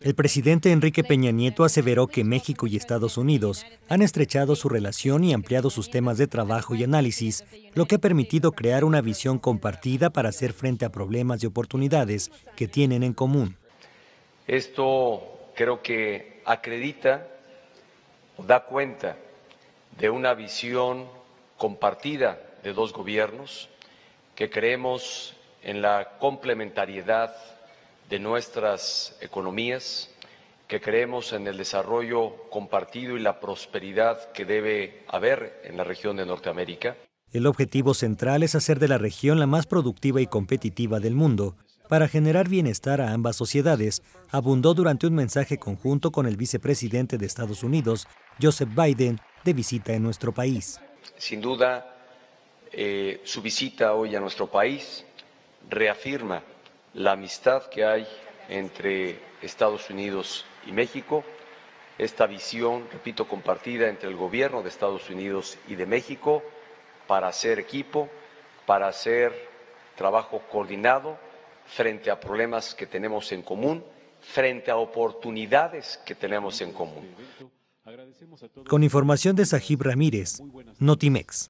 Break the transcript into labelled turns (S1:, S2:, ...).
S1: El presidente Enrique Peña Nieto aseveró que México y Estados Unidos han estrechado su relación y ampliado sus temas de trabajo y análisis, lo que ha permitido crear una visión compartida para hacer frente a problemas y oportunidades que tienen en común.
S2: Esto creo que acredita o da cuenta de una visión compartida de dos gobiernos que creemos en la complementariedad de nuestras economías, que creemos en el desarrollo compartido y la prosperidad que debe haber en la región de Norteamérica.
S1: El objetivo central es hacer de la región la más productiva y competitiva del mundo. Para generar bienestar a ambas sociedades, abundó durante un mensaje conjunto con el vicepresidente de Estados Unidos, Joseph Biden, de visita en nuestro país.
S2: Sin duda, su visita hoy a nuestro país reafirma la amistad que hay entre Estados Unidos y México, esta visión, repito, compartida entre el gobierno de Estados Unidos y de México para hacer equipo, para hacer trabajo coordinado frente a problemas que tenemos en común, frente a oportunidades que tenemos en común.
S1: Con información de Sajib Ramírez, Notimex.